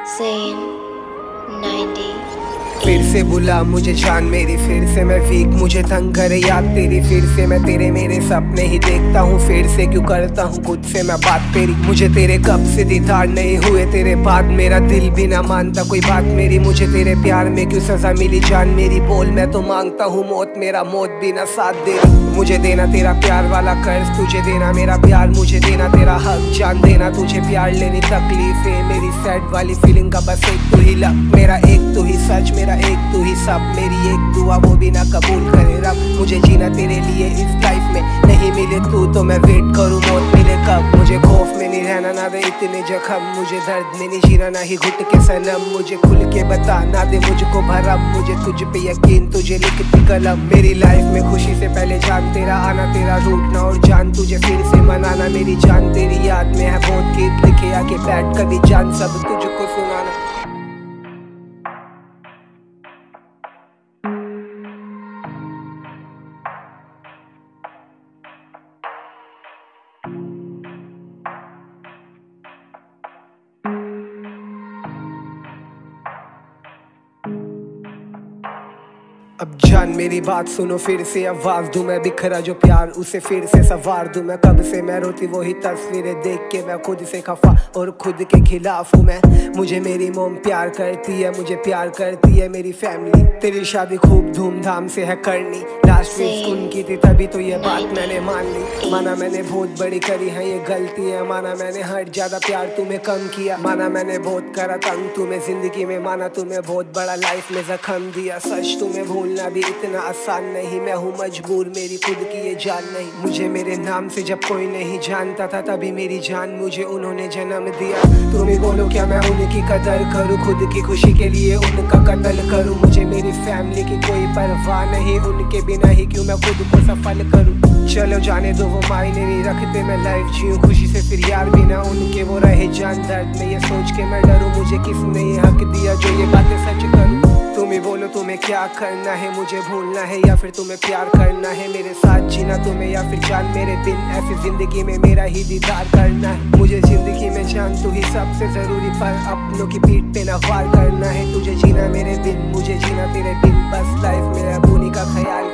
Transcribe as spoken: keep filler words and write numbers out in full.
Zain ninety फिर से बुला मुझे जान मेरी, फिर से मैं वीक, मुझे तंग करे याद तेरी। फिर से मैं तेरे मेरे सपने ही देखता हूँ, फिर से क्यों करता हूँ खुद से मैं बात तेरी। मुझे तेरे कब से दीदार नहीं हुए तेरे बाद, मेरा दिल भी ना मानता कोई बात मेरी। मुझे तेरे प्यार में क्यों सजा मिली जान मेरी, बोल मैं तो मांगता हूँ मौत, मेरा मौत भी ना साथ दे। मुझे देना तेरा प्यार वाला कर्ज, तुझे देना मेरा प्यार, मुझे देना तेरा हक जान देना। तुझे प्यार लेनी तकलीफ है मेरी, सैड वाली फीलिंग का बस एक तू ही लक, मेरा एक तू ही सच, मेरा एक तू ही सब। मेरी एक दुआ वो भी ना कबूल करे रब, मुझे जीना तेरे लिए इस लाइफ में। नहीं मिले तू तो मैं वेट करूँ मौत मिले कब। मुझे खौफ में नहीं रहना ना दे इतने जख्म, मुझे दर्द में नहीं जीना ना ही घुट के सनम। मुझे खुल के बता ना दे मुझको भरम, मुझे तुझ पे यकीन तुझे लिखती कलम। मेरी लाइफ में खुशी से पहले जान तेरा आना, तेरा रूठना और जान तुझे फिर से मनाना। मेरी जान तेरी याद में है बहुत गीत लिखे, आके बैठ कभी जान सब तुझको सुनाना। अब जान मेरी बात सुनो फिर से, आवाज दूं मैं बिखरा जो प्यार उसे फिर से सवार दूं मैं। कब से मैं रोती वही तस्वीरें देख के, मैं खुद से खफा और खुद के खिलाफ हूँ मैं। मुझे मेरी मोम प्यार करती है, मुझे प्यार करती है मेरी फैमिली। तेरी शादी खूब धूमधाम से है करनी, लास्ट वीक उनकी थी तभी तो ये बात मैंने मान ली। माना मैंने बहुत बड़ी करी है ये गलती है, माना मैंने हर ज्यादा प्यार तुम्हें कम किया। माना मैंने बहुत करा तंग तुम्हें जिंदगी में, माना तुम्हें बहुत बड़ा लाइफ में जख्म दिया। सच तुम्हें भूलना भी इतना आसान नहीं, मैं हूँ मजबूर मेरी खुद की ये जान नहीं। मुझे मेरे नाम से जब कोई नहीं जानता था, तभी मेरी जान मुझे उन्होंने जन्म दिया। तुम ही बोलो क्या मैं उनकी कदर करूँ, खुद की खुशी के लिए उनका कत्ल करूँ। मुझे मेरी फैमिली की कोई परवाह नहीं, उनके बिना ही क्यों मैं खुद को सफल करूँ। चलो जाने दो वो मायने नहीं रखते, मैं लाइफ जीऊँ खुशी से फिर यार बिना उनके वो रहे जान। दर्द में ये सोच के मैं डरूँ, मुझे किसने ये हक दिया जो ये बातें सच करूँ। तुम ही बोलो तुम्हें क्या करना है, मुझे भूलना है या फिर तुम्हें प्यार करना है। मेरे साथ जीना तुम्हें या फिर जान मेरे बिन, ऐसी जिंदगी में मेरा ही दीदार करना है। मुझे जिंदगी में जान तू ही सबसे जरूरी, पर अपनों की पीठ पे ना वार करना है। तुझे जीना मेरे बिन, मुझे जीना तेरे बिन, बस लाइफ में अब उन्हीं का ख्याल